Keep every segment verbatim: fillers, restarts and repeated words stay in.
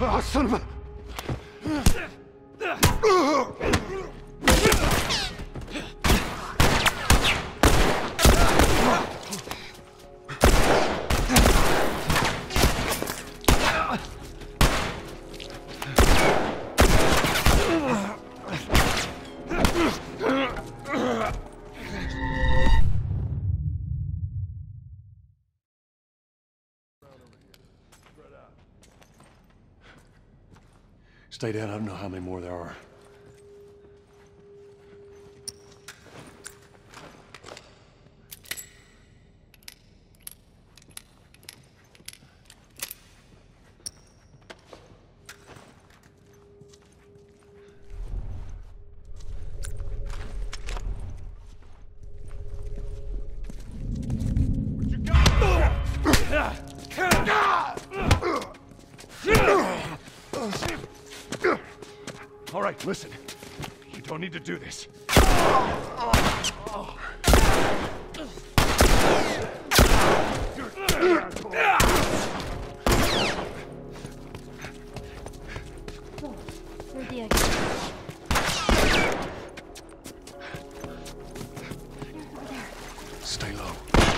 Oh, son of a... Stay down. I don't know how many more there are. All right, listen. You don't need to do this. Where's the exit? Stay low.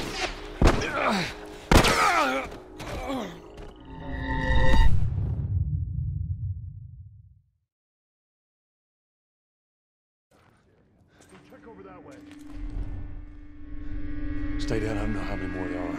Check over that way. Stay down. I don't know how many more there are.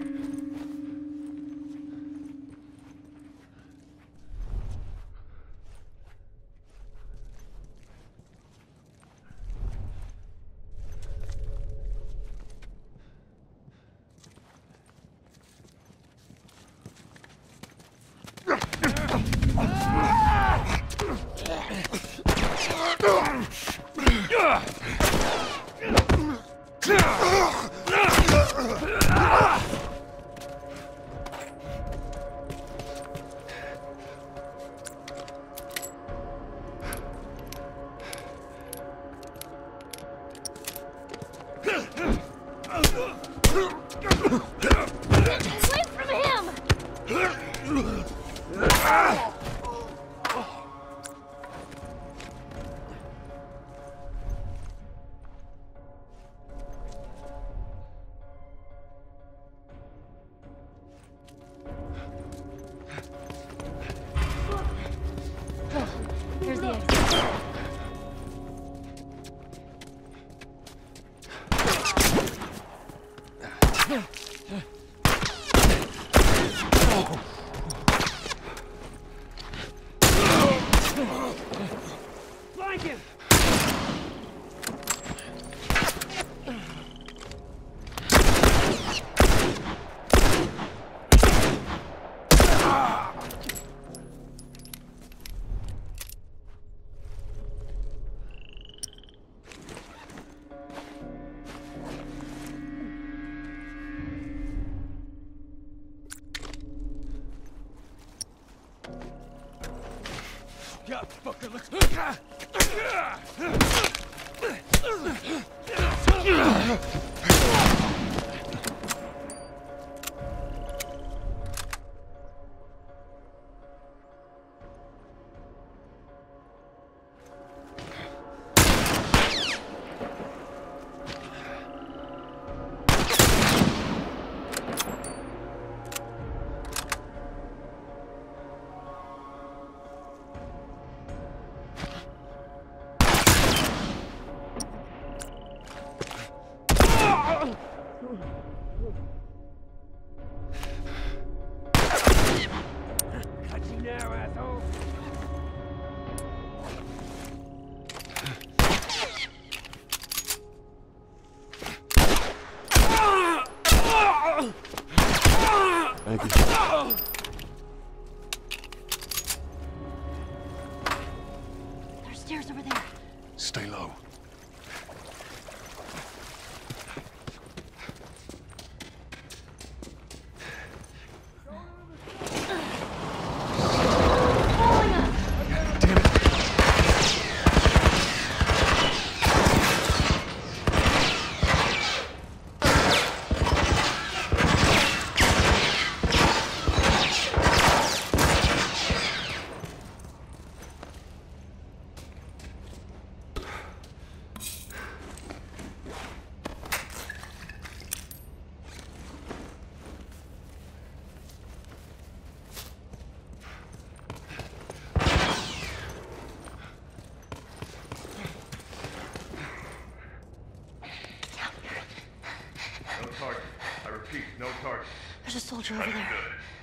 Away from him! Here's the exit. Flank him! Yeah, fucker, let's... Got you now, asshole! Thank you. There's stairs over there. Stay low. soldier over there.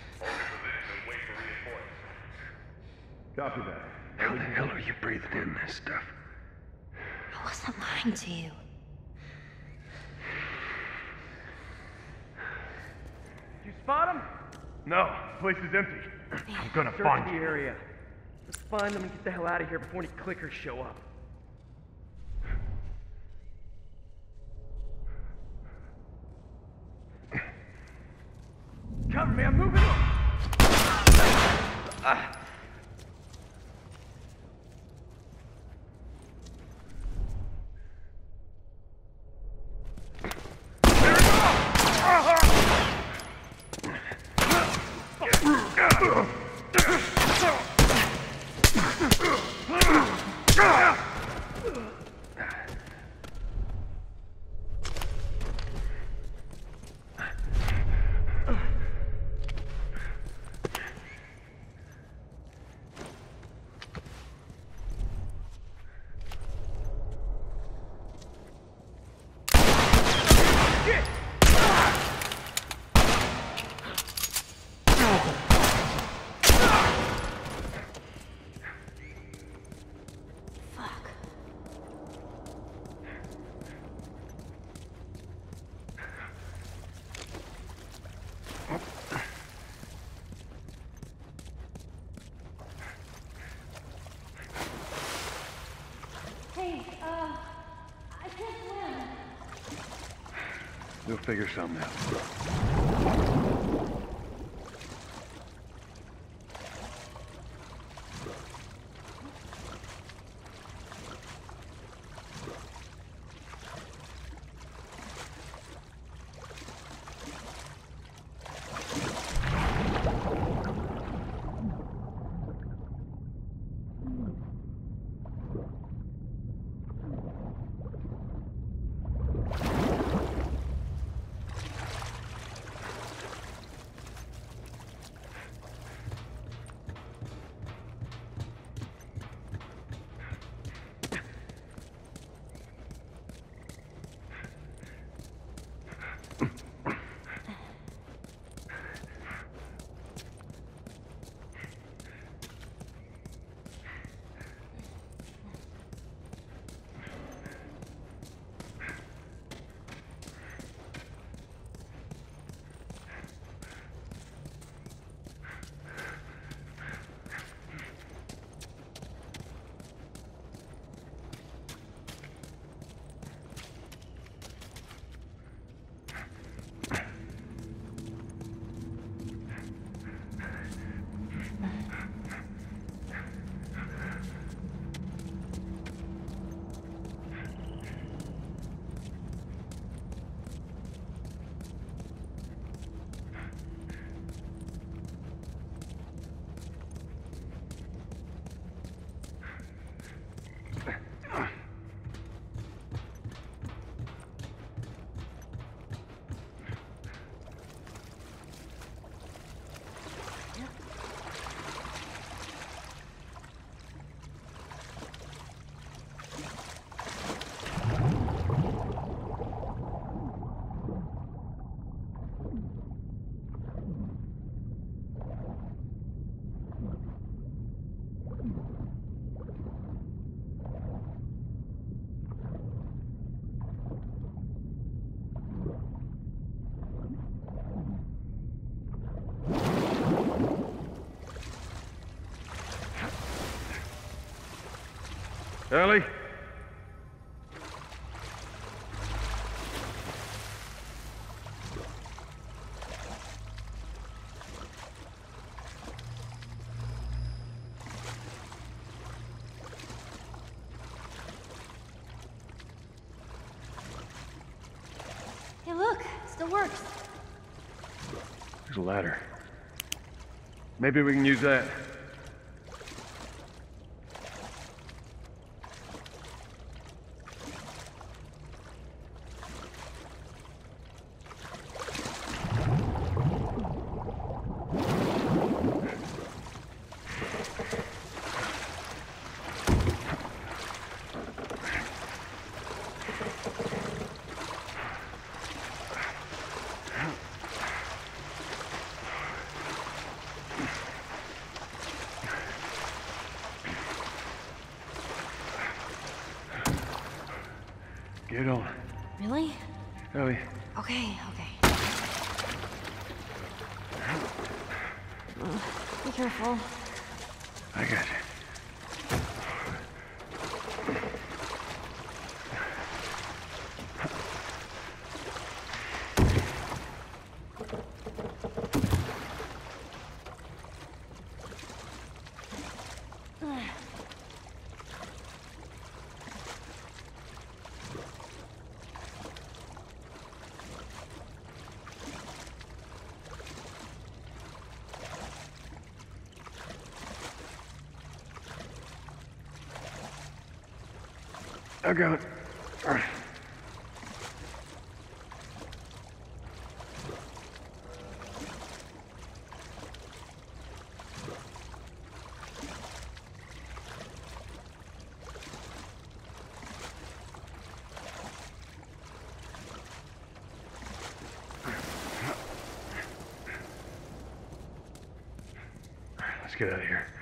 Copy that. How the hell are you breathing in this stuff? I wasn't lying to you. You spot him? No, place is empty. I'm gonna Search find the you. area. Let's find them and get the hell out of here before any clickers show up. Cover me, I'm moving on! Ah. Hey, uh, I can't swim. We'll figure something out. Ellie? Hey, look, it still works. There's a ladder. Maybe we can use that. Get on. Really? Ellie. Okay, okay. Uh, be careful. I got you. I got it. All right. Let's get out of here.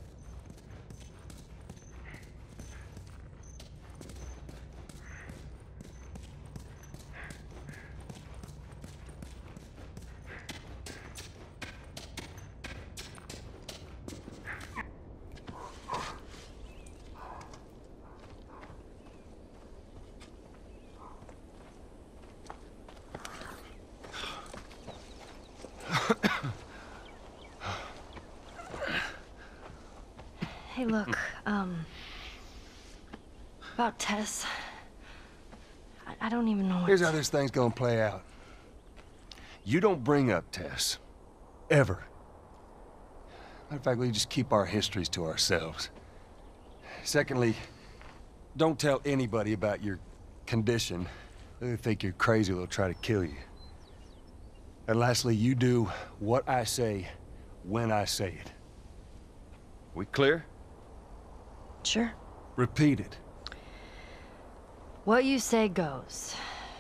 Hey, look, um... about Tess. I, I don't even know what Here's to... how this thing's gonna play out. You don't bring up Tess. Ever. Matter of fact, we just keep our histories to ourselves. Secondly, don't tell anybody about your condition. They think you're crazy, they'll try to kill you. And lastly, you do what I say, when I say it. We clear? Sure. Repeat it. What you say goes.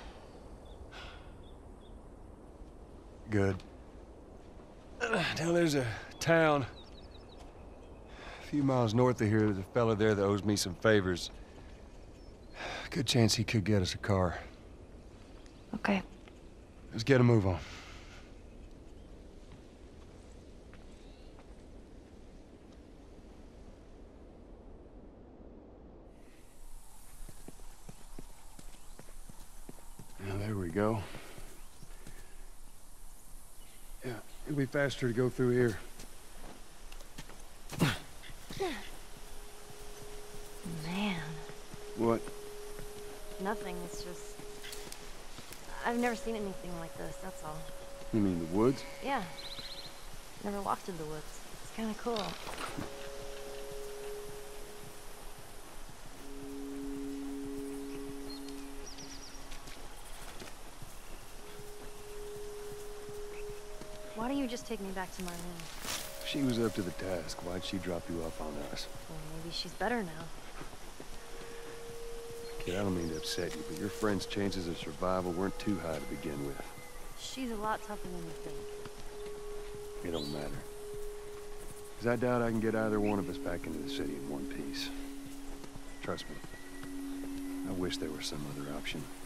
Good. Uh, now there's a town a few miles north of here. There's a fella there that owes me some favors. Good chance he could get us a car. Okay. Let's get a move on. Now there we go. Yeah, it'll be faster to go through here. Man. What? Nothing, it's just... I've never seen anything like this, that's all. You mean the woods? Yeah. Never walked in the woods. It's kinda cool. Why don't you just take me back to Marlene? She was up to the task. Why'd she drop you off on us? Well, maybe she's better now. Kid, I don't mean to upset you, but your friend's chances of survival weren't too high to begin with. She's a lot tougher than you think. It don't matter. Because I doubt I can get either one of us back into the city in one piece. Trust me. I wish there was some other option.